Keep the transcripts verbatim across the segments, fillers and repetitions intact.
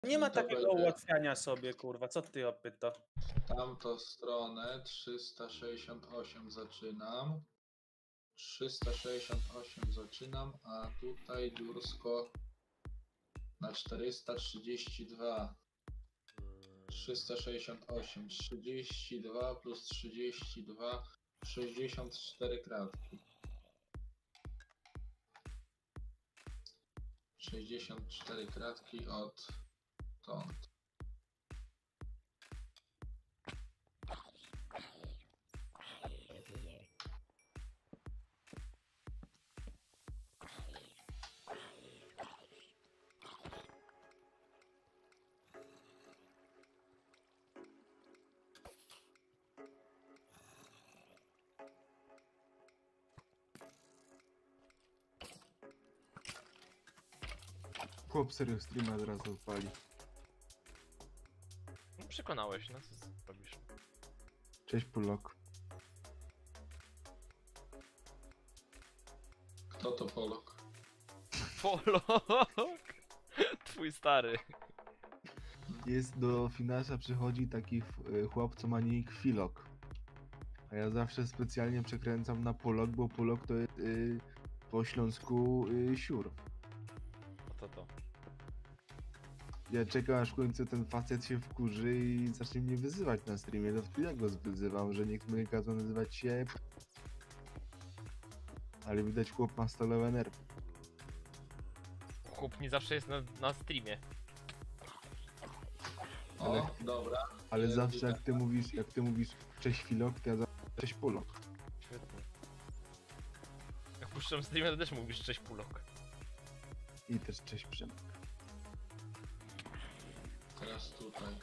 Nie ma I to takiego będzie ułatwiania sobie, kurwa, co ty opyta? tamtą stronę trzysta sześćdziesiąt osiem zaczynam. trzysta sześćdziesiąt osiem zaczynam, a tutaj dziursko na czterysta trzydzieści dwa. trzysta sześćdziesiąt osiem, trzydzieści dwa plus trzydzieści dwa, sześćdziesiąt cztery kratki. sześćdziesiąt cztery kratki od stąd. Chłop serio streama od razu odpali. No przekonałeś, no co robisz? Cześć Pulok. Kto to Polok? Polok! Twój stary. Jest do Finasza przychodzi taki y, chłop, co ma nick Filok. A ja zawsze specjalnie przekręcam na Pulok, bo Pulok to jest y, po śląsku y, siur. No to to. Ja czekam aż w końcu ten facet się wkurzy i zacznie mnie wyzywać na streamie. To wtedy ja go wyzywam, że niech mnie kazał nazywać się... Ale widać chłop ma stalowe nerwy. Chłop nie zawsze jest na, na streamie. O, Ale- dobra. Ale Jest zawsze jak widać. ty mówisz, jak ty mówisz cześć Filok, to ja zawsze cześć Pulok. Świetnie. Jak puszczam streamie, to też mówisz cześć Pulok. I też cześć Przemek. Teraz tutaj.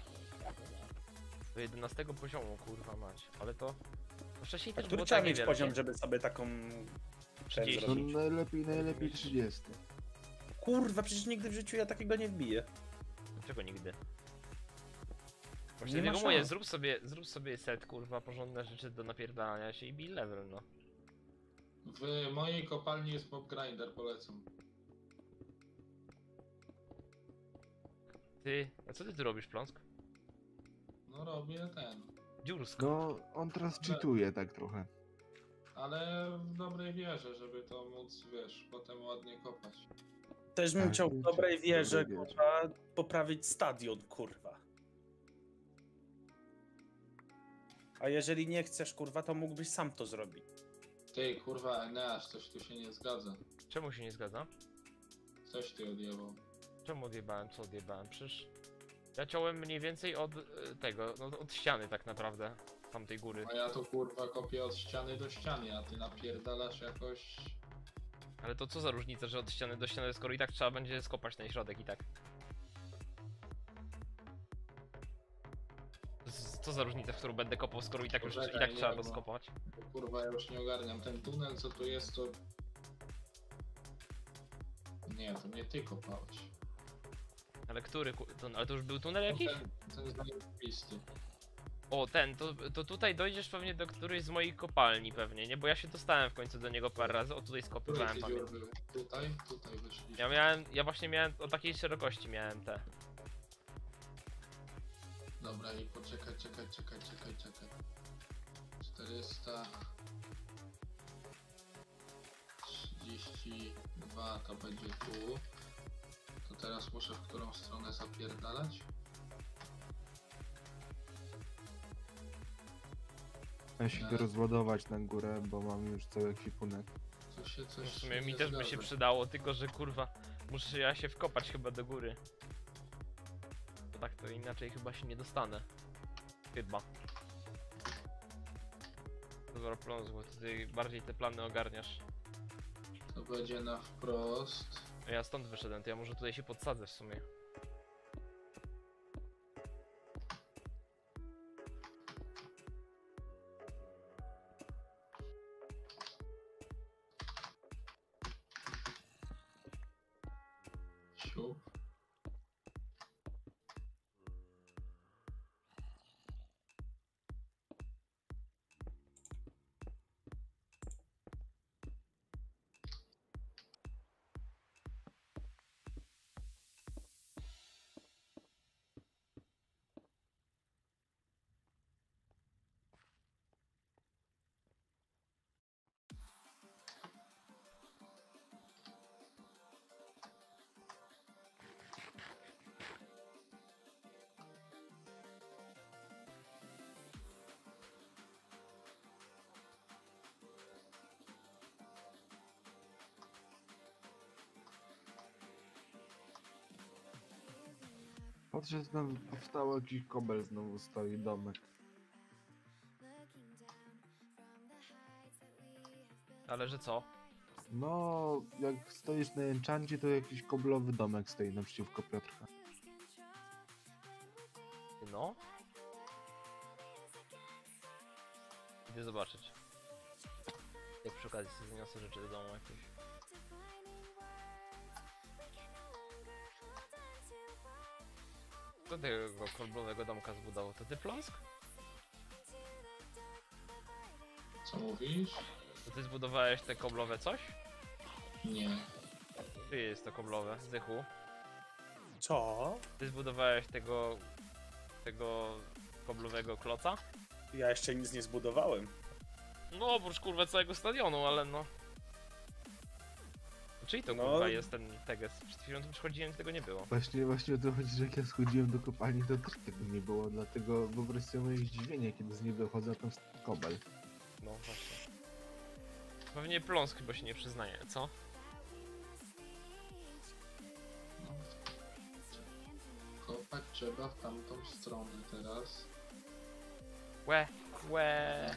Do jedenastego poziomu, kurwa mać. Ale to... to wcześniej też Który było trzeba tak mieć niewielkie. poziom, żeby sobie taką... ten trzydzieści. No zrobić? najlepiej, najlepiej trzydzieści. Kurwa, przecież nigdy w życiu ja takiego nie wbiję. Dlaczego nigdy? Właśnie Nie ma tego mówię, szans. zrób sobie, zrób sobie set, kurwa, porządne rzeczy do napierdalania się i bij level, no. W mojej kopalni jest mob grinder, polecam. Ty, a co ty tu robisz, Pląsk? No robię ten. Dziursko. No, on teraz cheatuje tak trochę. Ale w dobrej wierze, żeby to móc, wiesz, potem ładnie kopać. Też bym Tak, chciał w w dobrej dobrej wierze, wierze. kurwa, poprawić stadion, kurwa. A jeżeli nie chcesz, kurwa, to mógłbyś sam to zrobić. Ty, kurwa, Eneasz, coś tu się nie zgadza. Czemu się nie zgadza? Coś ty odjebał. Czemu odjebałem, co odjebałem? Przecież... Ja ciąłem mniej więcej od e, tego, no od ściany tak naprawdę. Tamtej góry. A ja to kurwa kopię od ściany do ściany, a ty napierdalasz jakoś... Ale to co za różnica, że od ściany do ściany, skoro i tak trzeba będzie skopać ten środek i tak. Z- Co za różnica, w którą będę kopał, skoro i tak już i Poczekaj, tak nie, trzeba bo- to skopać. Bo, kurwa, ja już nie ogarniam. Ten tunel, co tu jest, to... Nie, to nie ty kopałeś. Ale który, ku- tun- ale to już był tunel No jakiś? ten, ten zajebisty. O, ten, to, to tutaj dojdziesz pewnie do którejś z moich kopalni pewnie, nie? Bo ja się dostałem w końcu do niego parę razy, o tutaj Które skopywałem, ty pamiętam. dziury były? Tutaj? Tutaj wyszliśmy. Ja miałem, ja właśnie miałem, o takiej szerokości miałem te. Dobra, i poczekaj, czekaj, czekaj, czekaj, czekaj. czterysta trzydzieści dwa to będzie tu. To teraz muszę w którą stronę zapierdalać? Ja się idę rozładować na górę, bo mam już cały ekwipunek. To się coś W sumie mi nie też by się zgadza. przydało, tylko że kurwa, muszę ja się wkopać chyba do góry. Bo tak to inaczej chyba się nie dostanę. Chyba. Dobra, pląs, bo ty bardziej te plany ogarniasz. To będzie na wprost. A ja stąd wyszedłem, to ja może tutaj się podsadzę w sumie. Siup. Patrzę, że tam powstało jakiś kobel znowu stoi, domek. Ale że co? No, jak stoisz na enchancie, to jakiś koblowy domek stoi naprzeciwko Piotrka. No? Idę zobaczyć. Jak przy okazji sobie zniosę rzeczy do domu jakieś. Kto tego koblowego domka zbudował? To ty, Pląsk? Co mówisz? To ty zbudowałeś te koblowe coś? Nie. Ty jest to koblowe, Zychu. Co? Ty zbudowałeś tego... tego koblowego kloca? Ja jeszcze nic nie zbudowałem. No oprócz kurwa całego stadionu, ale no... Czyli to No. kurwa jest ten teges. Przed chwilą tu przychodziłem, tego nie było. Właśnie, właśnie o to chodzi, że jak ja schodziłem do kopalni, to też tego nie było, dlatego wyobraź sobie moje zdziwienie, kiedy z niego chodzę, a tam jest kobel. No właśnie. Pewnie Pląsk chyba się nie przyznaje, co? No. Kopać trzeba w tamtą stronę teraz. Łe, łe.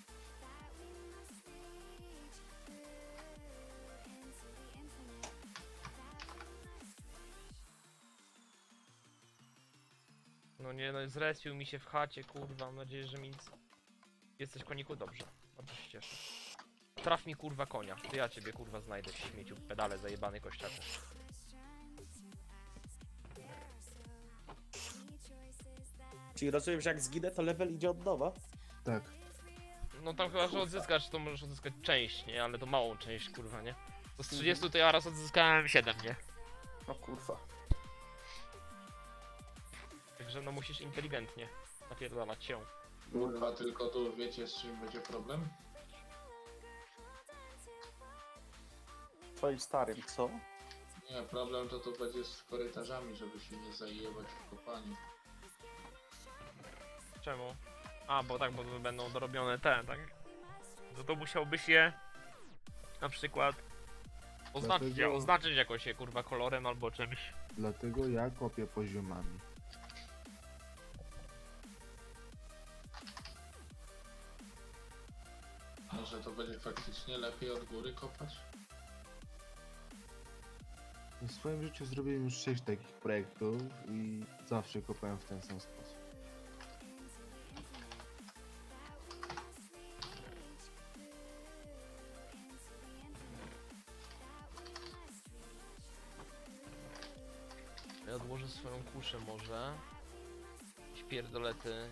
No nie no, zrespił mi się w chacie, kurwa, mam nadzieję, że mi nic... Jesteś koniku? Dobrze, bardzo się cieszę. Traf mi kurwa konia, to ja ciebie kurwa znajdę w śmieciu, pedale zajebany kościaku. Czyli rozumiem, że jak zginę, to level idzie od nowa? Tak. No tam chyba, że odzyskasz, to możesz odzyskać część, nie? Ale to małą część, kurwa, nie? To z trzydziestu to ja raz odzyskałem siedem, nie? O kurwa. Także no musisz inteligentnie napierdalać się. Kurwa, tylko tu wiecie z czym będzie problem? Twoim starym, co? Nie, problem to tu będzie z korytarzami, żeby się nie zajebać w kopaniu. Czemu? A, bo tak, bo będą dorobione te, tak? No to musiałbyś je na przykład oznaczyć, Dlatego- oznaczyć jakoś je kurwa kolorem albo czymś. Dlatego ja kopię poziomami. Może to będzie faktycznie lepiej od góry kopać? W swoim życiu zrobiłem już sześć takich projektów i zawsze kopałem w ten sam sposób. Ja odłożę swoją kuszę może. Jakieś pierdolety.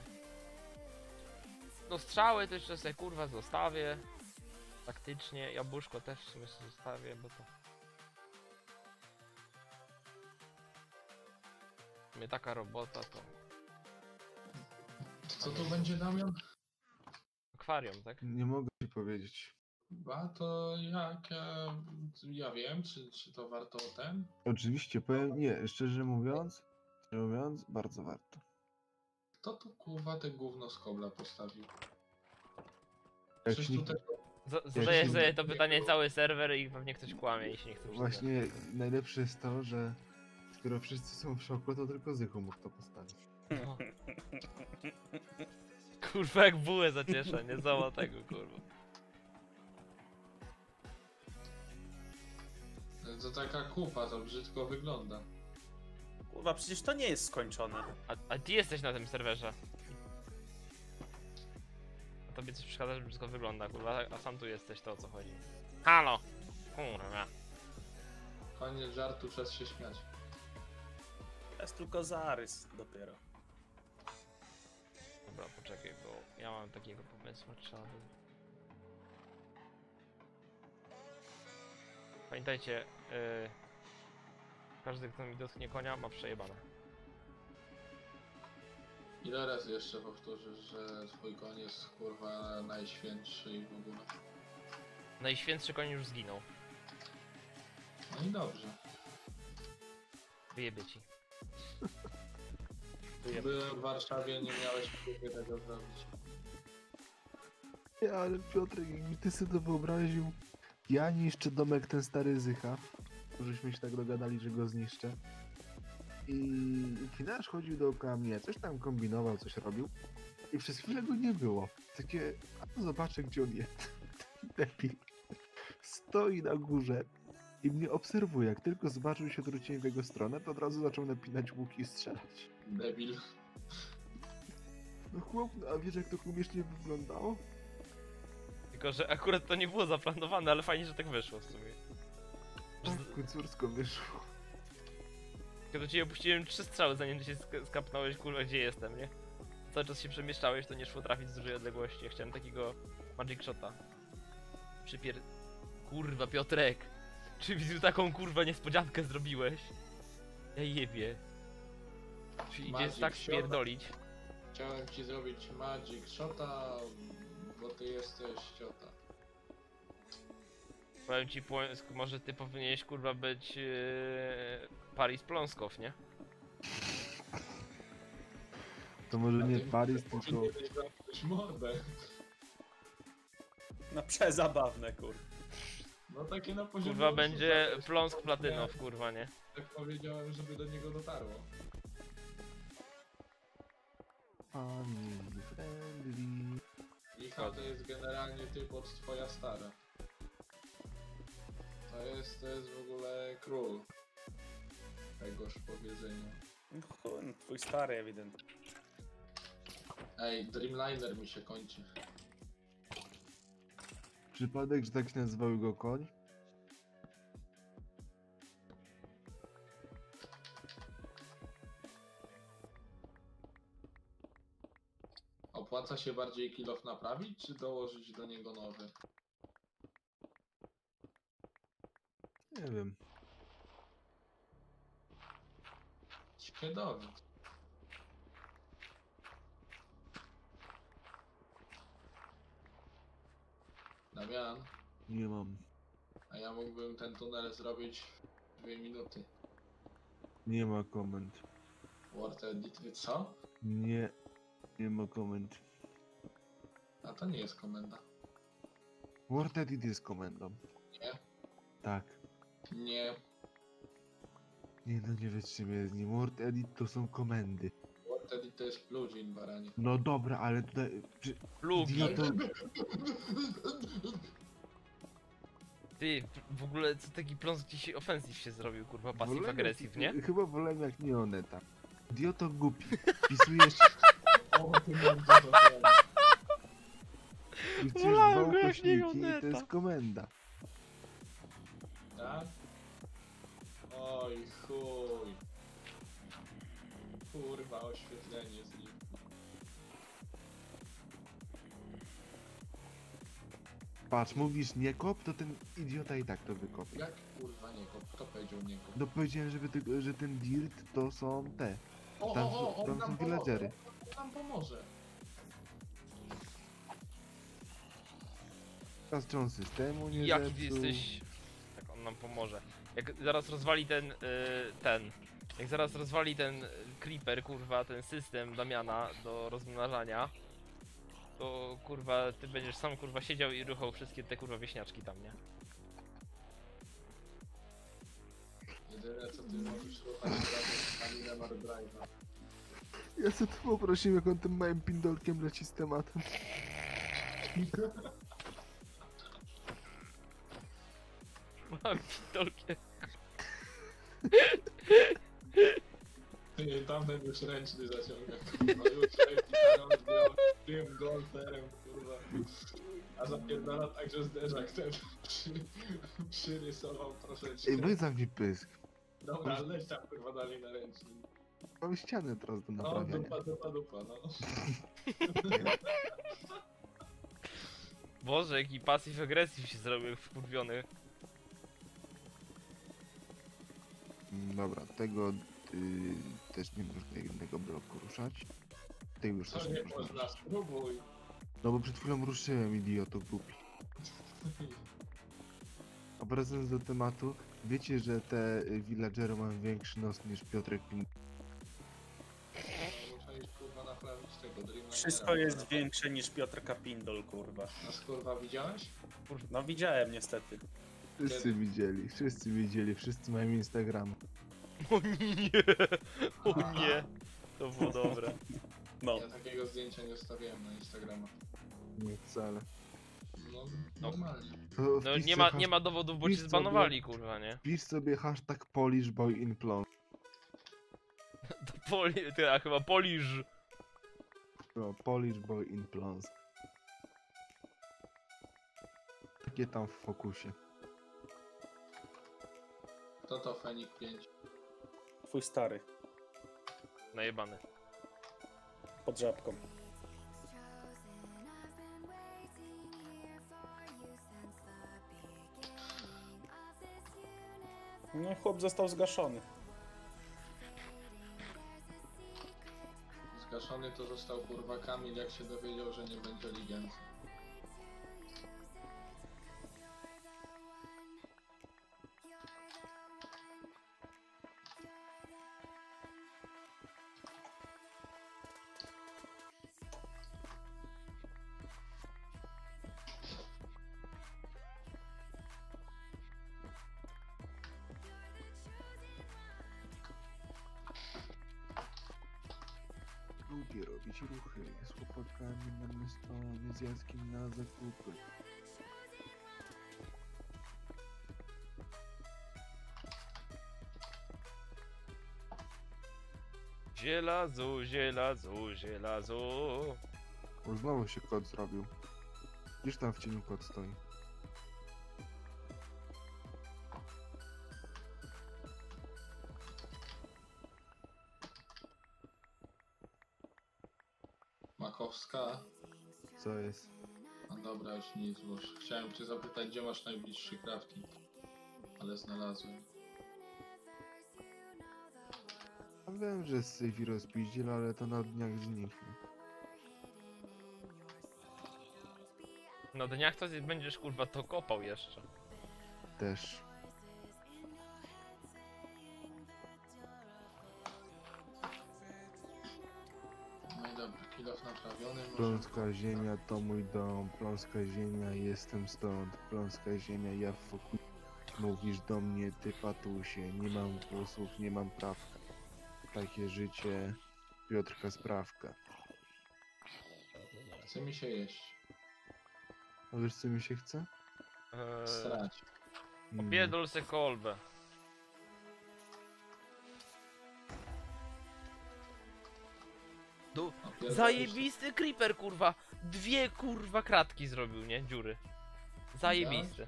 No strzały to jeszcze sobie kurwa zostawię. Taktycznie, jabłuszko też w sumie sobie zostawię, bo to... W sumie taka robota to... Co tu będzie, Damian? Akwarium, tak? Nie mogę ci powiedzieć. A to jak ja, ja wiem, czy, czy to warto ten? Oczywiście, powiem, nie, szczerze mówiąc, szczerze mówiąc, bardzo warto. Kto tu kurwa te gówno z kobla postawił? Jak Przecież się tutaj Z Zadaję się- sobie to pytanie cały serwer i pewnie ktoś kłamie i się nie chce przyznać. Właśnie najlepsze jest to, że skoro wszyscy są w szoku, to tylko Zychu mógł to postawić. No. Kurwa jak bułę zacieszę, nie zała tego kurwa. to taka kupa, to brzydko wygląda. Kurwa, przecież to nie jest skończone. A, a ty jesteś na tym serwerze. A tobie coś przeszkadza, że wszystko wygląda, kurwa, a sam tu jesteś, to o co chodzi. Halo! Kurwa. Koniec żartu, czas się śmiać. To jest tylko zarys dopiero. Dobra, poczekaj, bo ja mam takiego pomysłu, trzeba by... Pamiętajcie, yy, każdy kto mi dotknie konia ma przejebane. Ile razy jeszcze powtórzysz, że twój koń jest kurwa najświętszy i w ogóle? Najświętszy koń już zginął. No i dobrze. Wyjebie ci. Byłem w Warszawie, nie miałeś próby tego zrobić. Nie, ale Piotrek, jakby ty sobie to wyobraził, ja niszczę domek ten stary Zycha, żeśmy się tak dogadali, że go zniszczę. I Finasz chodził dookoła mnie, coś tam kombinował, coś robił. I przez chwilę go nie było. Takie, a to zobaczę gdzie on jest. Taki debil. Stoi na górze i mnie obserwuje. Jak tylko zobaczył się, odwróciłem w jego stronę, to od razu zaczął napinać łuk i strzelać. Debil. No chłop, no, a wiesz jak to śmiesznie wyglądało? Tylko, że akurat to nie było zaplanowane, ale fajnie, że tak wyszło w sumie. Tak, kucursko wyszło. Kiedy do ciebie puściłem trzy strzały, zanim ty się sk- skapnąłeś, kurwa, gdzie jestem, nie? Cały czas się przemieszczałeś, to nie szło trafić z dużej odległości. Ja chciałem takiego magic shota. Przypier... Kurwa, Piotrek! Czy widzisz taką, kurwa, niespodziankę zrobiłeś? Ja jebie. Czy idziesz Magic tak shota. spierdolić? Chciałem ci zrobić magic shota, bo ty jesteś ciota. Powiem ci, Płońsk, może ty powinieneś, kurwa, być... Yy... Paris Pląskow, nie? To może A nie ty Paris, tylko... powinieneś zamknąć mordę. No przezabawne, kurwa. No takie na poziomie... Kurwa, osób, będzie tak, Pląsk tak, Platynow, kurwa, nie? Tak powiedziałem, żeby do niego dotarło. Family friendly. Michał to jest generalnie typ od twoja stara. To jest, to jest w ogóle król tegoż powiedzenia. No chuj, no twój stary ewidentnie. Ej, Dreamliner mi się kończy. Przypadek, że tak się nazywał go koń? Opłaca się bardziej kilof naprawić, czy dołożyć do niego nowy? Nie wiem. Się dowiedz. Damian, Nie mam. a ja mógłbym ten tunel zrobić w dwie minuty. Nie ma komend. Word edit, co? Nie. Nie ma komend. A to nie jest komenda. Word edit jest komendą. Nie. Tak. Nie. Nie no, nie wytrzymie z nim. Word edit to są komendy. Word edit to jest plugin, baranie. No dobra, ale tutaj... Czy... Plugin. Idioto... Ty, w ogóle co taki Pląsk dzisiaj ofensyw się zrobił, kurwa, passive wolę aggressive, jak- nie? Chyba wolę jak Neoneta. Idioto głupi. Wpisujesz... O, ty mam dużo tego. wpisujesz Wolałem dwa go jak ukośniki i to Neoneta. jest komenda. Tak? Oj, chuj. Kurwa, oświetlenie z nim. Patrz, mówisz nie kop, to ten idiota i tak to wykopie. Jak kurwa nie kop? Kto powiedział nie kop? No powiedziałem, żeby ty, że ten dirt to są te. O, Tam, o, o, on tam nam są pomoże. villagery. On nam pomoże. Zastrząs systemu nie Jaki ty zepsuł. jesteś... Tak, on nam pomoże. Jak zaraz rozwali ten, y, ten... Jak zaraz rozwali ten creeper, kurwa, ten system Damiana do rozmnażania, to kurwa, ty będziesz sam kurwa siedział i ruchał wszystkie te kurwa wieśniaczki tam, nie? Jedyne co ty możesz ruchać to Kamila Mardrive'a. Ja sobie to poprosiłem, jak on tym małym pindolkiem leci z tematem. Mam pitolkie. Ty, tamten już ręczny zaciąga, kurwa, już ręczny zaciąga, tym golferem, kurwa. A zapierdala tak, że zderzak ten przy, przyrysował troszeczkę. Ej, weź zamknij pysk. Dobra, leć tam kurwa dalej na ręczny. Mam ścianę teraz do No, naprawiania. dupa, dupa, dupa, no. Boże, jaki passive aggressive się zrobił jak wkurwiony. Mm, Dobra, tego y, też nie można jednego bloku ruszać. Tego już Co też nie nie można można, ruszać. spróbuj. No bo przed chwilą ruszyłem, idioto głupi. A wracając do tematu, wiecie, że te y, villagery mają większy nos niż Piotrek Pin... Muszę iść kurwa naprawić tego Dreamlinera. Wszystko jest większe niż Piotr Kapindol, kurwa. A kurwa widziałeś? No widziałem niestety. Wszyscy Kiedy? widzieli, wszyscy widzieli, wszyscy mają Instagram. O nie! O nie! To było dobre. No. Ja takiego zdjęcia nie wstawiałem na Instagrama. Nie wcale. No, normalnie. To No wpisz nie se ma, hasz- nie ma dowodów, bo cię wpisz sobie- zbanowali, kurwa, nie? Wpisz sobie hashtag Polish Boy in Plon. To poli... Ty, a chyba Polisz. No, Polish Boy in Plons. Takie tam w fokusie. To to Fenik pięć. Twój stary. Najebany. Pod żabką. No chłop został zgaszony. Zgaszony to został kurwa Kamil, jak się dowiedział, że nie będzie ligencji. Lubię robić ruchy z chłopakami na miastonie, z Jackiem na zakupy. Zielazu, zielazu, zielazu. O, znowu się kot zrobił. Gdzież tam w cieniu kot stoi? Makowska. Co jest? No dobra, już nic, bo już chciałem cię zapytać, gdzie masz najbliższy crafting. Ale znalazłem. A wiem, że z Syfi rozpiździel, ale to na dniach zniknie. Na dniach to będziesz kurwa to kopał jeszcze. Też. No i dobra, kilof naprawiony. Może... Pląska ziemia to mój dom, pląska ziemia jestem stąd, pląska ziemia ja w foku... Mówisz do mnie, ty patusie, nie mam głosów, nie mam praw. Takie życie, Piotrka Sprawka. Chce mi się jeść. A wiesz co mi się chce? Eee, Srać. Mm, Opierdol se kolbę. Du Opierdolisz Zajebisty creeper, kurwa! Dwie kurwa kratki zrobił, nie? Dziury. Zajebisty.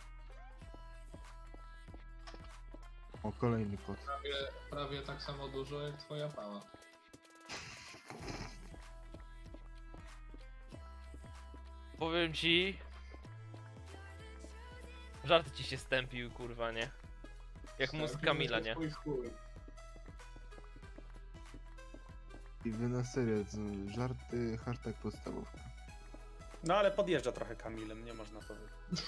O, kolejny kot. Prawie, prawie tak samo dużo jak twoja pała. Powiem ci... Żart ci się stępił, kurwa, nie? Jak mózg Stępił Kamila, się nie? twój chuj. I wy na serio, z- żarty, hashtag podstawówka. No ale podjeżdża trochę Kamilem, nie można powiedzieć.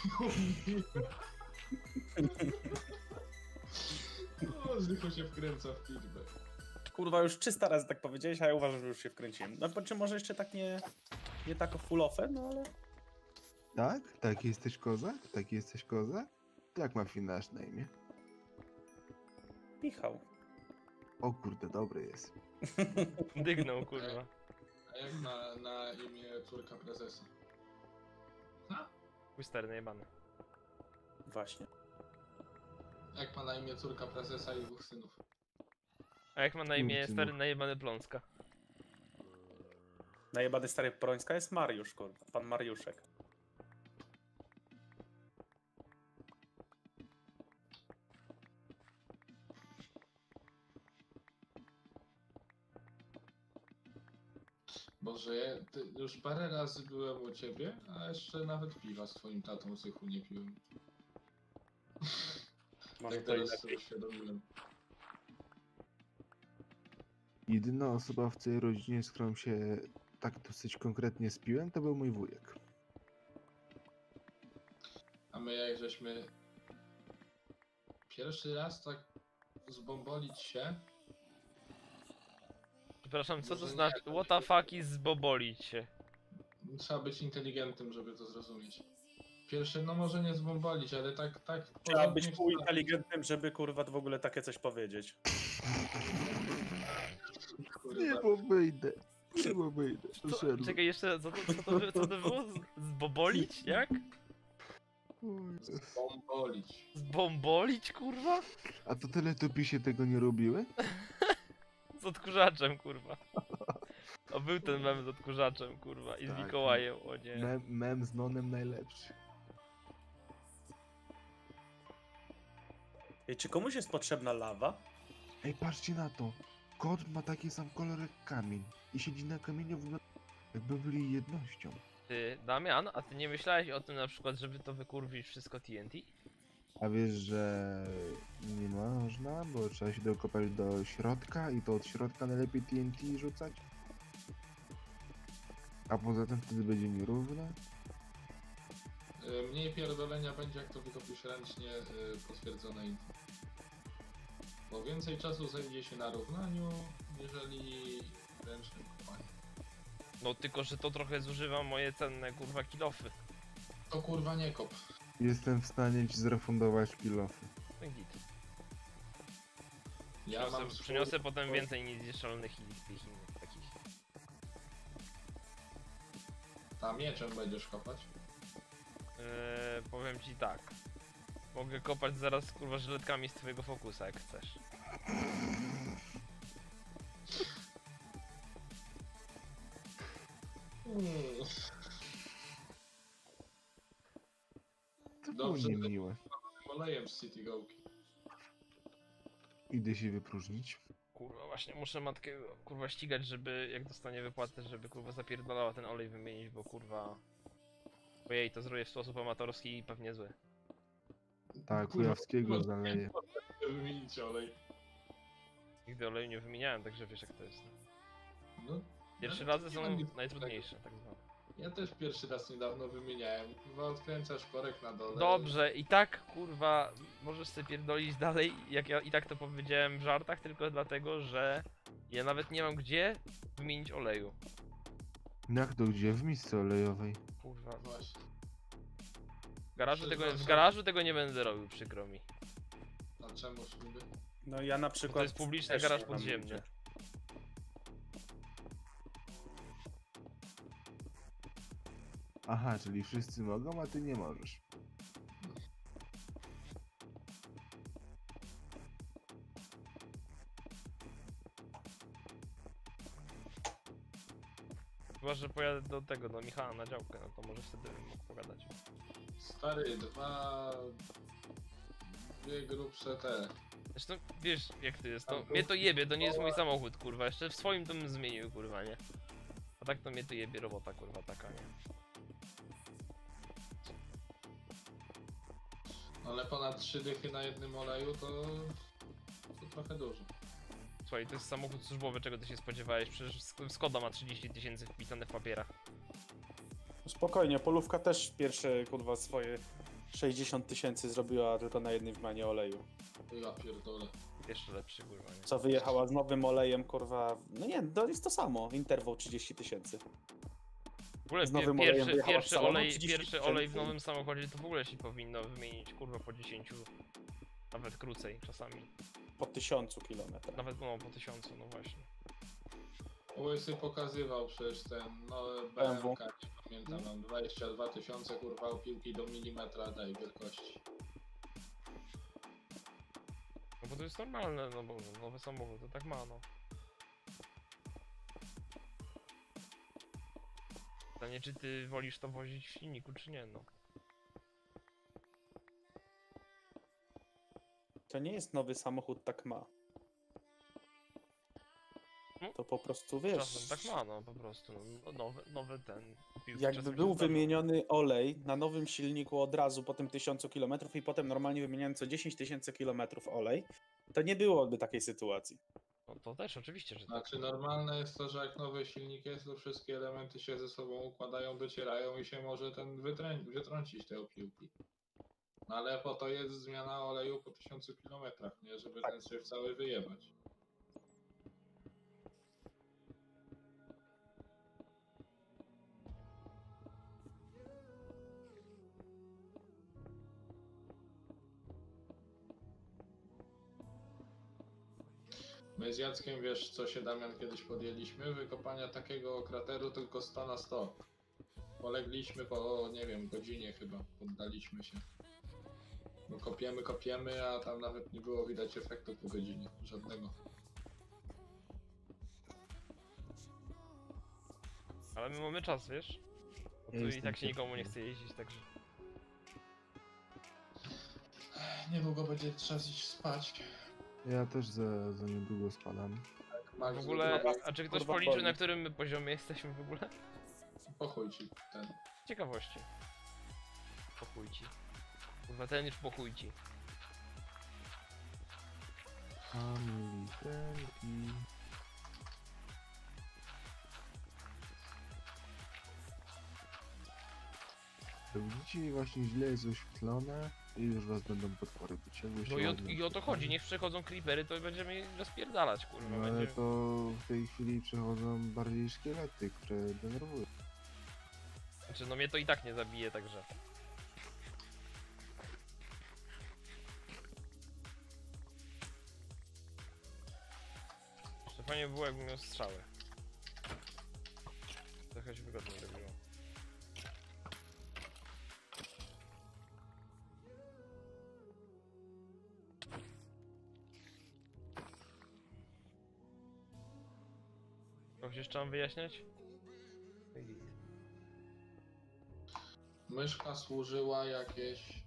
O, Zdycho się wkręca w liczbę. Kurwa, już trzysta razy tak powiedziałeś, a ja uważam, że już się wkręciłem. No po czym może jeszcze tak nie... Nie tak o full offe, no ale... Tak? Taki jesteś kozak? Taki jesteś kozak? Jak ma finasz na imię? Michał. O kurde, dobry jest. Dygnął, kurwa. A jak ma na imię córka prezesa? Ha? Mój stary najebany. Właśnie. Jak ma na imię córka prezesa i dwóch synów? A jak ma na imię Kurczę, stary no. najebany Pląska? Najebany stary Prońska jest Mariusz, kurwa. Pan Mariuszek. Boże, ja ty, już parę razy byłem u ciebie, a jeszcze nawet piwa z twoim tatą Zychu nie piłem. Może Jak to i teraz lepiej. sobie uświadomiłem. Jedyna osoba w całej rodzinie, z którą się tak dosyć konkretnie spiłem, to był mój wujek. A my jak żeśmy pierwszy raz tak zbombolić się, Przepraszam, co to Może nie, znaczy? to What nie the fuck is zbobolić się? trzeba być inteligentnym, żeby to zrozumieć. Pierwszy, no może nie zbombolić, ale tak, tak... Trzeba porządnie być wstawić. pół inteligentnym, żeby kurwa w ogóle takie coś powiedzieć. Nie, bo wyjdę. Nie, bo wyjdę. Co, Doszedłem. czekaj, jeszcze, co to, co to, by- co to było? Z- Zbobolić? Jak? Bombolić. Zbombolić, kurwa? A to teletubisie tego nie robiły? Z odkurzaczem, kurwa. O, był ten mem z odkurzaczem, kurwa, i z Tak. Mikołajem, o nie. Mem, mem z nonem najlepszy. Ej, czy komuś jest potrzebna lawa? Ej, patrzcie na to. Kot ma taki sam kolor jak kamień. I siedzi na kamieniu, wygląda jakby byli jednością. Ty, Damian, a ty nie myślałeś o tym na przykład, żeby to wykurwić wszystko T N T? A wiesz, że nie można, bo trzeba się dokopać do środka i to od środka najlepiej T N T rzucać? A poza tym wtedy będzie nierówne? Y, Mniej pierdolenia będzie, jak to wykopisz ręcznie, y, potwierdzone info. Bo więcej czasu zajdzie się na równaniu, jeżeli ręcznym kopaniu. No tylko, że to trochę zużywa moje cenne, kurwa, kilofy. To kurwa nie kop. Jestem w stanie ci zrefundować kilofy. No i git. Ja Przyniosę, mam swój- przyniosę potem więcej niezniszczalnych i tych innych takich. A mieczem będziesz kopać? Eee, powiem ci tak. Mogę kopać zaraz, kurwa, żyletkami z twojego fokusa, jak chcesz. Mm. To było Dobrze. niemiłe. Olejem z City Gołki. Idę się wypróżnić. Kurwa, właśnie muszę matkę, kurwa, ścigać, żeby, jak dostanie wypłatę, żeby, kurwa, zapierdalała ten olej wymienić, bo, kurwa... Bo jej to zrobię w sposób amatorski i pewnie zły. Tak, Kurwa, Kujawskiego kurwa, zaleje. Wymienić olej. Nigdy oleju nie wymieniałem, także wiesz jak to jest. No, Pierwsze ale to razy nie ma są nic najtrudniejsze, tak zwane. Ja też pierwszy raz niedawno wymieniałem. Kurwa, odkręcasz korek na dole. Dobrze, i tak, kurwa, możesz sobie pierdolić dalej, jak ja i tak to powiedziałem w żartach, tylko dlatego, że ja nawet nie mam gdzie wymienić oleju. Jak to gdzie? W misce olejowej. Kurwa, Właśnie. w garażu tego, w Przepraszam. garażu tego nie będę robił, przykro mi. A czemu śluby? No ja na Bo przykład... to jest publiczny też garaż nie mam podziemny. nigdzie. Aha, czyli wszyscy mogą, a ty nie możesz. Chyba, że pojadę do tego, do Michała na działkę, no to może wtedy bym mógł pogadać. Stary, dwa... Dwie grubsze te. Zresztą wiesz jak to jest, to Albo- mnie to jebie, to nie jest mój samochód, kurwa, jeszcze w swoim to bym zmienił, kurwa, nie? A tak to mnie to jebie robota, kurwa, taka, nie? Ale ponad trzy dychy na jednym oleju to... To trochę dużo. Słuchaj, to jest samochód służbowy, czego ty się spodziewałeś? Przecież Sk- Skoda ma trzydzieści tysięcy wpisane w papierach. Spokojnie, polówka też pierwsze, kurwa, swoje sześćdziesiąt tysięcy zrobiła tylko na jednej wymianie oleju. Ja pierdolę. Jeszcze lepszy, kurwa, nie? Co wyjechała z nowym olejem, kurwa... No nie, to jest to samo. Interwał trzydzieści tysięcy. W ogóle z pie nowym pierwszy, olejem wyjechała w pierwszy, salonu, olej, trzydzieści pierwszy olej w tysięcy. nowym samochodzie to w ogóle się powinno wymienić, kurwa, po dziesięciu. Nawet krócej czasami. Po tysiącu kilometrach. Nawet no po tysiącu, no właśnie. Łysy pokazywał przecież ten nowy B M W. B M K, nie pamiętam, mam dwadzieścia dwa tysiące kurwa opiłki do milimetra tej wielkości. No bo to jest normalne, no bo nowy samochód to tak ma, no. Pytanie, czy ty wolisz to wozić w silniku, czy nie, no. To nie jest nowy samochód, tak ma. No. To po prostu wiesz. Czasem tak ma, no po prostu. No, nowy, nowy ten. piłki Jakby czasem się był zdarza. wymieniony olej na nowym silniku od razu po tym tysiącu kilometrów i potem normalnie wymieniany co dziesięć tysięcy kilometrów olej, to nie byłoby takiej sytuacji. No to też oczywiście, że tak. Znaczy normalne jest to, że jak nowy silnik jest, to wszystkie elementy się ze sobą układają, docierają i się może ten wytrę- wytrącić te opiłki. No ale po to jest zmiana oleju po tysiącu kilometrach, nie? Żeby ten się cały wyjebać. My z Jackiem, wiesz co się Damian kiedyś podjęliśmy? Wykopania takiego krateru tylko sto na sto. Polegliśmy po, nie wiem, godzinie chyba, poddaliśmy się. Bo kopiemy, kopiemy, a tam nawet nie było widać efektu po godzinie, żadnego. Ale my mamy czas, wiesz? Bo Ja tu i jestem tak się nikomu nie ciekawy. chce jeździć, także... Niedługo będzie czas iść spać. Ja też za, za niedługo spadam. Max W ogóle, Kurwa, a czy ktoś kurwa policzył, boli. na którym my poziomie jesteśmy w ogóle? po chuj ci ten. Ciekawości. Po chuj ci. Kurwa, ten już po chuj ci. Family friendly. Jak widzicie, właśnie źle jest oświetlone i już was będą potwory wyciągły. No i o, i o to chodzi, niech przechodzą creepery, to będziemy je rozpierdalać, kurwa. No ale będzie... to w tej chwili przechodzą bardziej szkielety, które denerwują. Znaczy, no mnie to i tak nie zabije, także... Jeszcze fajnie by było, jakbym miał strzały. Trochę się wygodniej robiło. Kogoś jeszcze mam wyjaśniać? No i git. Myszka służyła jakieś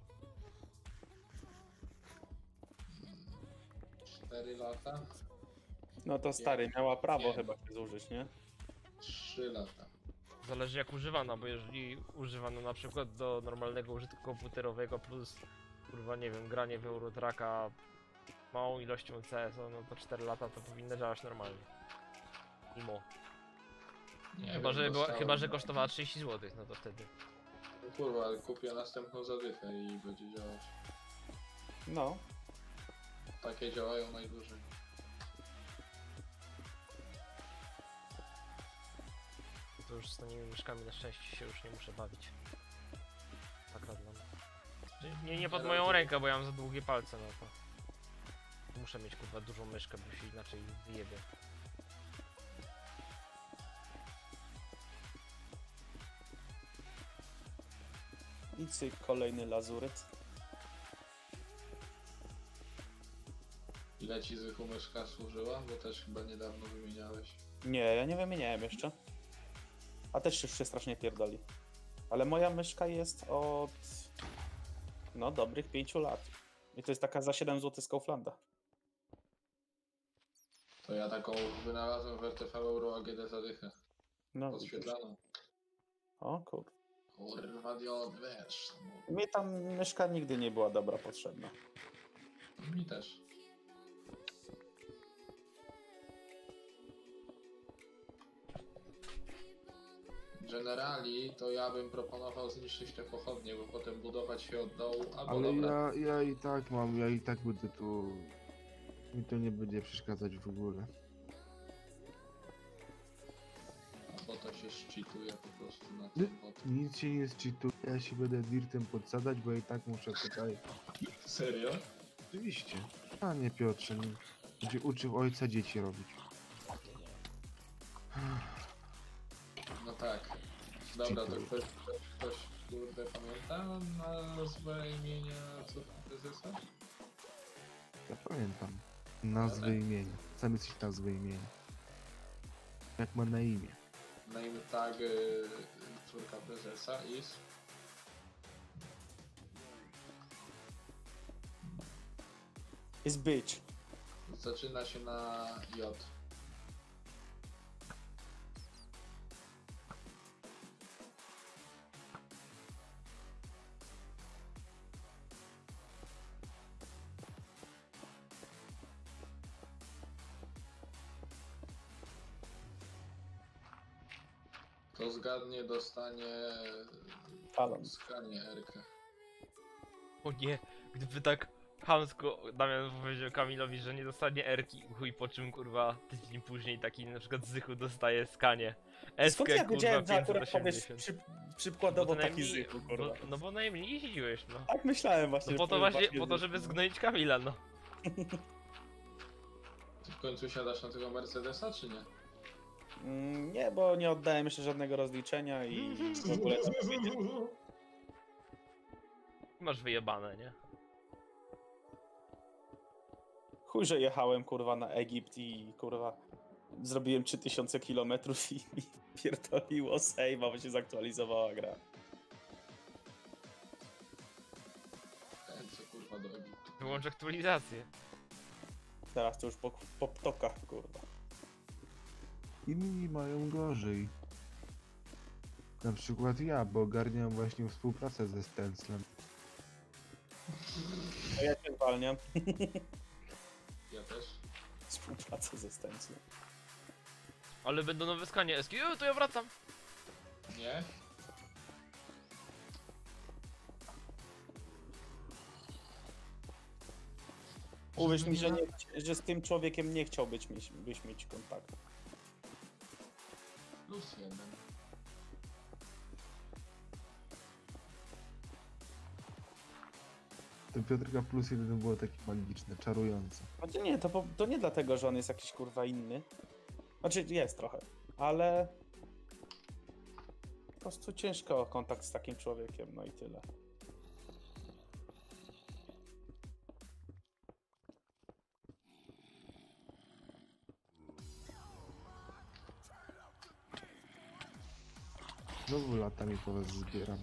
cztery lata? No to stary, miała prawo Nie. chyba się zużyć, nie? trzy lata. Zależy jak używana, bo jeżeli używano na przykład do normalnego użytku komputerowego plus kurwa nie wiem, granie w Eurotracka małą ilością C S, no to cztery lata to powinno działać normalnie. Mimo. Nie Chyba, wiem, że, była, dostałem- chyba, że kosztowała trzydzieści złotych, no to wtedy. No kurwa, ale kupię następną zadychę i będzie działać. No. Takie działają najdłużej. To już z tymi myszkami na szczęście się już nie muszę bawić. Tak dla mnie. Nie, nie pod moją rękę, bo ja mam za długie palce na to. Muszę mieć kurwa dużą myszkę, bo się inaczej wyjebie. I cyk, kolejny lazuryt. Ile ci zwykła myszka służyła? Bo też chyba niedawno wymieniałeś. Nie, ja nie wymieniałem jeszcze. A też już się strasznie pierdoli. Ale moja myszka jest od... No, dobrych pięciu lat. I to jest taka za siedem złotych z Kauflanda. To ja taką wynalazłem w R T V Euro A G D zadychę. No, widzisz. Podświetlaną. O kur... Kurwa diod, wiesz. No, Mi tam myszka nigdy nie była dobra potrzebna. mi też. Generali to ja bym proponował zniszczyć te pochodnie, bo potem budować się od dołu, albo Ale dobra. ja, ja i tak mam, ja i tak będę tu... Mi to nie będzie przeszkadzać w ogóle. Albo to się szczytuje po prostu na Nie. tym potem. Nic się nie zczytuje, ja się będę dirtem podsadzać, bo ja i tak muszę tutaj... Serio? Oczywiście. A nie Piotrze, nie. Będzie uczył ojca dzieci robić. No tak. Dobra, to Dziękuję. ktoś, ktoś, ktoś kurde pamięta nazwę imienia córki prezesa? Ja pamiętam. Nazwę Ale- imienia. Sam jesteś nazwę imienia. Jak ma na imię? Name tag y, córka prezesa is... Jest bitch. Zaczyna się na J. To zgadnie dostanie Talon. skanie Erkę. O nie, gdyby tak chamsko Damian powiedział Kamilowi, że nie dostanie erki, chuj, po czym kurwa tydzień później taki na przykład Zychu dostaje skanie. Skąd Eskę ja kurwa wiedziałem, że akurat pięćset powiesz osiemdziesiąt. przy, Bo przykładowo to taki najmniej, zyku, bo, kurwa. no bo najmniej jeździłeś, no. Tak myślałem właśnie. No po to że właśnie, właśnie po to zyku. żeby zgnoić Kamila, no. końcu siadasz na tego Mercedesa, czy nie? Mm, nie, bo nie oddałem jeszcze żadnego rozliczenia i w ogóle tam Masz wyjebane, nie? chuj, że jechałem kurwa na Egipt i kurwa zrobiłem trzy tysiące kilometrów i mi pierdoliło save, bo się zaktualizowała gra. Ten co kurwa do Egiptu. Wyłącz aktualizację. Teraz to już po, po ptokach kurwa. Inni mają gorzej. Na przykład ja, bo ogarniam właśnie współpracę ze Stenclem. A ja cię zwalniam. Ja też. Współpracę ze Stenclem. Ale będą nowe skanie S Q, Eee, to ja wracam. Nie? Uwierz mi, że, nie, że z tym człowiekiem nie chciałbyś mieć, byś mieć kontaktu. Plus jeden. To Piotrka plus jeden było takie magiczne, czarujące. Znaczy nie, to, po- to nie dlatego, że on jest jakiś kurwa inny. Znaczy jest trochę, ale po prostu ciężko o kontakt z takim człowiekiem, no i tyle. Znowu latami po was zbieram.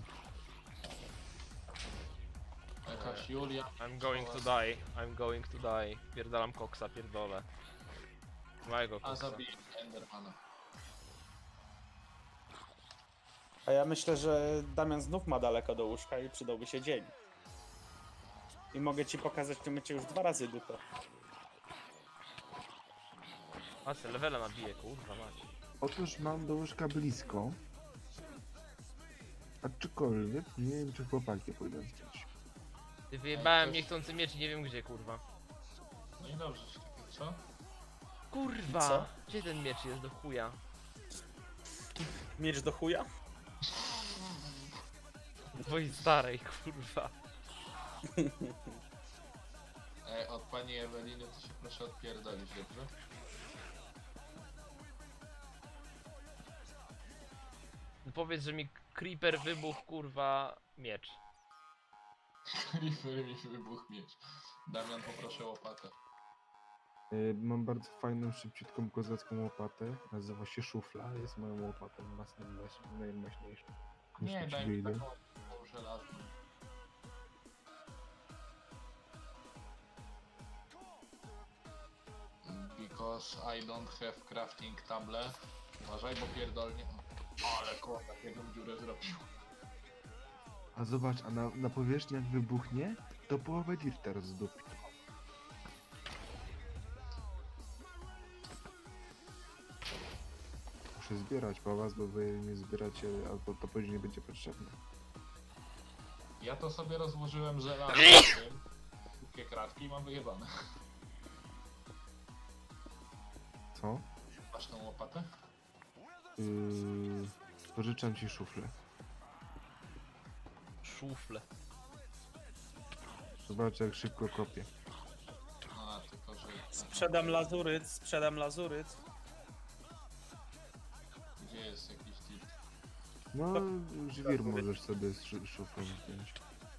Jakaś Julia. I'm going to die, I'm going to die. Pierdalam koksa, pierdolę. Małego A koksa. zabiję Endermana. A ja myślę, że Damian znów ma daleko do łóżka i przydałby się dzień. I mogę ci pokazać w tym momencie już dwa razy dupę. A se levela nabije, kurwa mać. Otóż mam do łóżka blisko. Aczkolwiek nie wiem, czy chłopaki pójdą zdjąć. Ty wyjebałem też- niechcący miecz i nie wiem gdzie, kurwa. No i dobrze, że takie co? Kurwa! Co? Gdzie ten miecz jest do chuja? Miecz do chuja? Twojej starej, kurwa. E, od pani Eweliny to się proszę odpierdolić, dobrze? Powiedz, że mi creeper wybuchł, kurwa, miecz. Creeper mi wybuchł miecz. Damian, poproszę łopatę. Y, mam bardzo fajną, szybciutką, kozacką łopatę. Nazywa się Szufla. Jest moją łopatą mas- mas- najmaśniejszą. Nie, Już daj ci mi wyjdę. taką taką żelazną. Because I don't have crafting table. Uważaj, bo pierdolnie. O, ale kłopot, jedną dziurę zrobił. A zobacz, a na, na powierzchni jak wybuchnie, to połowę dirta rozdupi. Muszę zbierać po was, bo wy nie zbieracie, albo to później nie będzie potrzebne. Ja to sobie rozłożyłem żelazem. Wszystkie kratki i mam wyjebane. Co? Masz tą łopatę? Yy, pożyczam ci szuflę. Szufle. Zobacz jak szybko kopię. A, tylko że... Sprzedam lazuryt, sprzedam lazuryt. Gdzie jest jakiś tip? No, żwir możesz sobie z szu- szuflą wziąć.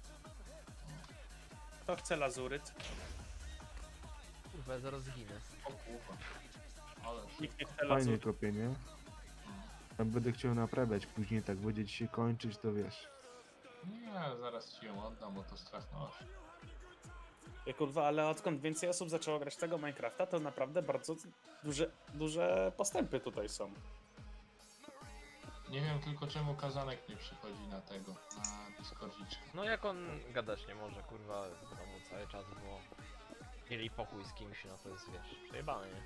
Kto chce lazuryt? Kurwa, ja zaraz zginę. O kurwa. Ale Nikt nie chce Fajnie lazuryt. kopię, nie? Ja będę chciał naprawiać, później tak będzie ci się kończyć, to wiesz. nie, zaraz ci ją oddam, bo to strach na oczy. Ja, kurwa, ale odkąd więcej osób zaczęło grać tego Minecrafta, to naprawdę bardzo duże, duże postępy tutaj są. Nie wiem tylko czemu Kazanek nie przychodzi na tego, na Discordziczkę. No jak on gadać nie może, kurwa, w domu cały czas, bo... Mieli pokój z kimś, no to jest, wiesz, przejebane, nie?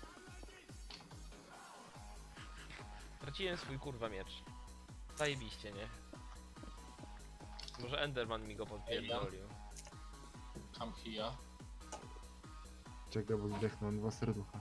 Straciłem swój, kurwa, miecz. Zajebiście, nie? Może Enderman mi go podpierdolił. Kamhia. Czekaj, bo zdechnę dwa serducha.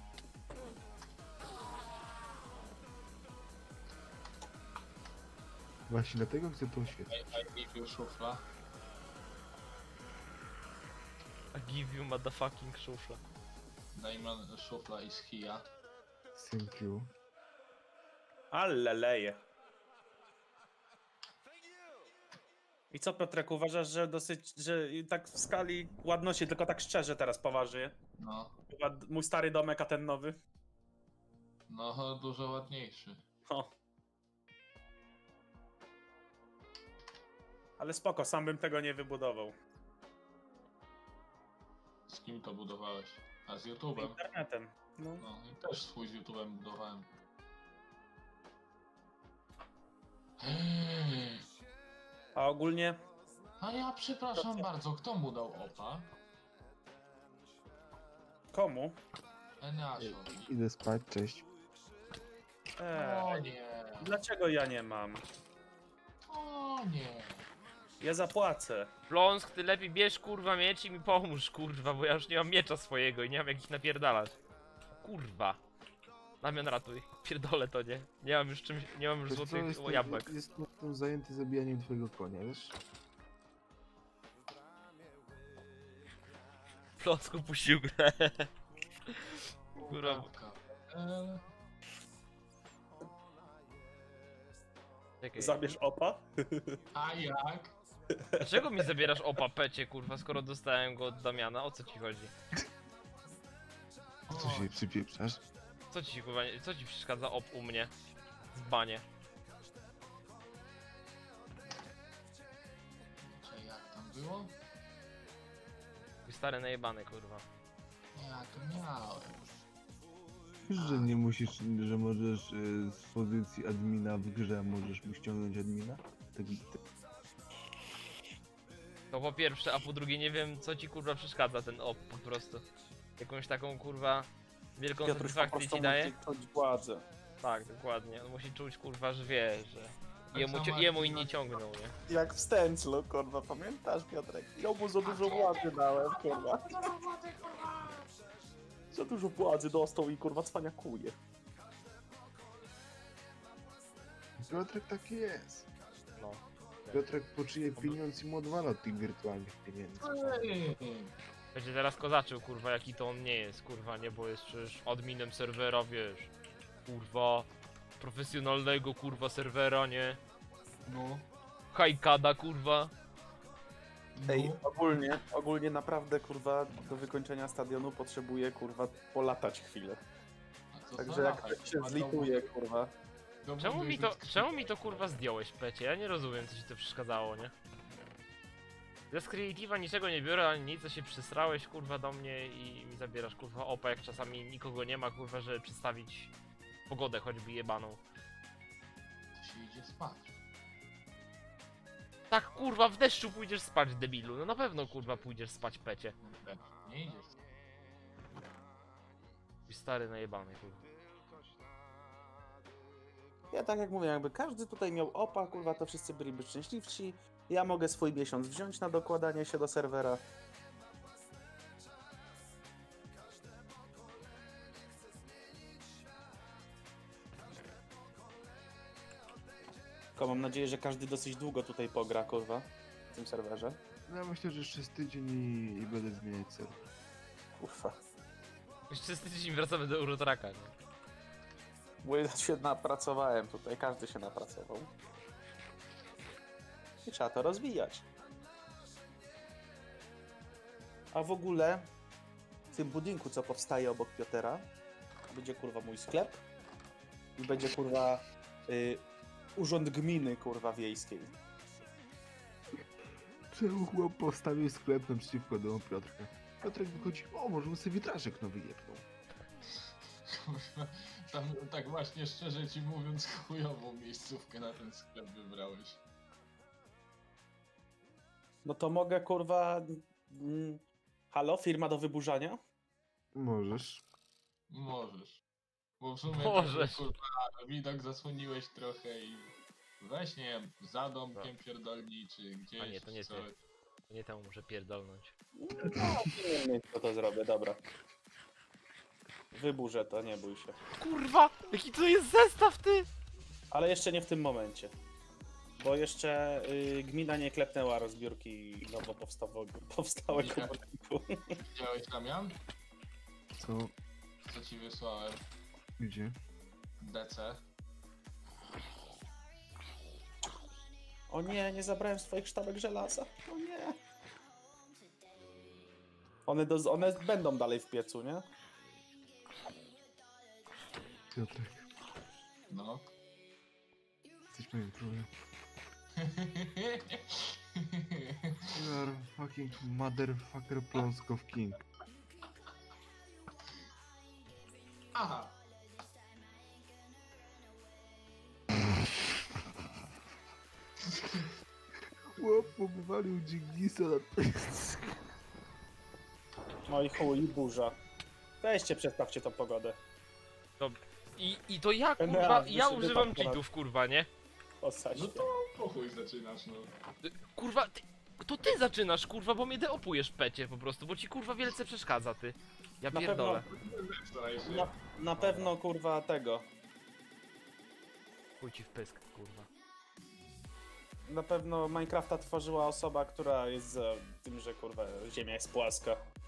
Właśnie dlatego chcę to oświetlić. I give you szufla. I give you motherfucking szufla. Dajman Szufla i Schija. Thank you. Ale leje. I co, Piotrek, uważasz, że dosyć, że i tak w skali ładności, tylko tak szczerze teraz poważnie? No, Chyba d- mój stary domek, a ten nowy? no dużo ładniejszy. O. Ale spoko, sam bym tego nie wybudował. Z kim to budowałeś? A z YouTube'em? Internetem. No. No i też swój z YouTube'em budowałem. Eee, A ogólnie A ja przepraszam bardzo, kto mu dał opa? komu? Eneaszowi. Idę spać, cześć. O Eee, nie, dlaczego ja nie mam? o nie. Ja zapłacę. Pląsk, ty lepiej bierz kurwa miecz i mi pomóż kurwa, bo ja już nie mam miecza swojego i nie mam jak ich napierdalać. Kurwa. Damian, ratuj. Pierdolę to, nie? Nie mam już czymś, nie mam już Wiesz co, złotych jestem- jabłek. Jestem zajęty zabijaniem twojego konia, wiesz? Pląsku puścił grę. Kurwa. Matka. Eee, Czekaj. Zabierz opa? A jak? Dlaczego mi zabierasz opa pecie kurwa, skoro dostałem go od Damiana? O co ci chodzi? Co się przypieprzasz? Co ci kurwa, nie- co ci przeszkadza op u mnie? W banie. Czy jak tam było? Twój stary najebany kurwa. Ja to miałem. Wiesz, że nie musisz, że możesz y, z pozycji admina w grze możesz mu ściągnąć admina? Tak, tak. To po pierwsze, a po drugie nie wiem co ci kurwa przeszkadza ten op po prostu. Jakąś taką kurwa wielką Piotruś po satysfakcję prostu ci daje? musi czuć władzę. Tak, dokładnie. On musi czuć kurwa, że wie, że Tak jemu, samo cio- jak jemu na- inni ciągną, nie? Jak w Stęclu, kurwa, pamiętasz, Piotrek? Ja mu za dużo władzy dałem, kurwa. Za dużo władzy dostał i kurwa cwaniakuje. Piotrek taki jest. No. Piotrek poczuje pieniądz i mu odwala od tych wirtualnych pieniędzy. Ej, Będzie teraz kozaczył, kurwa, jaki to on nie jest, kurwa, nie, bo jest przecież adminem serwera, wiesz. Kurwa, profesjonalnego, kurwa, serwera, nie? No, Hajkada, kurwa. Ej, no. ogólnie, ogólnie naprawdę, kurwa, do wykończenia stadionu potrzebuję, kurwa, polatać chwilę. A co Także za jak lata? ktoś się A zlituje, kurwa. to- to Czemu mi budujesz to, mi- czemu mi to, kurwa, zdjąłeś, pecie? Ja nie rozumiem, co ci to przeszkadzało, nie? Ja z Creative'a niczego nie biorę, ani nic, co się przysrałeś, kurwa, do mnie i mi zabierasz, kurwa, opa, jak czasami nikogo nie ma, kurwa, żeby przedstawić pogodę choćby jebaną. To się idzie spać. Tak, kurwa, w deszczu pójdziesz spać, debilu. No na pewno, kurwa, pójdziesz spać, pecie. Nie idziesz. I stary najebany, kurwa. Ja tak jak mówię, jakby każdy tutaj miał opa, kurwa, to wszyscy byliby szczęśliwsi. Ja mogę swój miesiąc wziąć na dokładanie się do serwera. Tylko mam nadzieję, że każdy dosyć długo tutaj pogra, kurwa, w tym serwerze. No ja myślę, że jeszcze z tydzień i, i będę zmieniać serwer. Kurwa. Jeszcze z tydzień wracamy do Eurotraka, nie? Bo ja się napracowałem tutaj, każdy się napracował. I trzeba to rozwijać. A w ogóle w tym budynku, co powstaje obok Piotera, będzie kurwa mój sklep i będzie kurwa y, urząd gminy kurwa wiejskiej. Czemu chłop postawił sklep naprzeciwko domu Piotrka? Piotrek wychodzi, o może mu sobie witrażek nowy jebnął. Kurwa, tam tak właśnie szczerze ci mówiąc chujową miejscówkę na ten sklep wybrałeś. No to mogę kurwa... Mm, halo, firma do wyburzania? Możesz. Możesz. Bo w sumie Możesz. tak, kurwa, widok zasłoniłeś trochę i weź nie wiem, za domkiem pierdolni czy gdzieś. A nie, to nie co... ty. Nie temu muszę pierdolnąć. No, nie wiem, co to zrobię, dobra. Wyburzę to, nie bój się. Kurwa! Jaki to jest zestaw, ty! Ale jeszcze nie w tym momencie. Bo jeszcze y, gmina nie klepnęła rozbiórki nowo powstałego, powstałego Widziałem. budynku. Widziałeś Damian? Co? Co ci wysłałem? Gdzie? D C. O nie, nie zabrałem swoich sztabek żelaza. O nie. One, do, one będą dalej w piecu, nie? Piotrek, No. jesteś moim królem. You are fucking motherfucker Pląskow King. Aha. Chłop powalił Dżingisa na No i chuj, i burza. Weźcie, przestawcie tą pogodę. I, I to ja, N A, kurwa, ja wyszedł używam wypadek. cheatów, kurwa, nie? Posadźcie. No to po chuj zaczynasz, no. Kurwa, ty, to ty zaczynasz, kurwa, bo mnie deopujesz pecie po prostu, bo ci kurwa wielce przeszkadza, ty. Ja Na pierdolę. Staraj się. Na, na pewno, kurwa, tego. Chuj ci w pysk, kurwa. Na pewno Minecrafta tworzyła osoba, która jest za tym, że kurwa Ziemia jest płaska.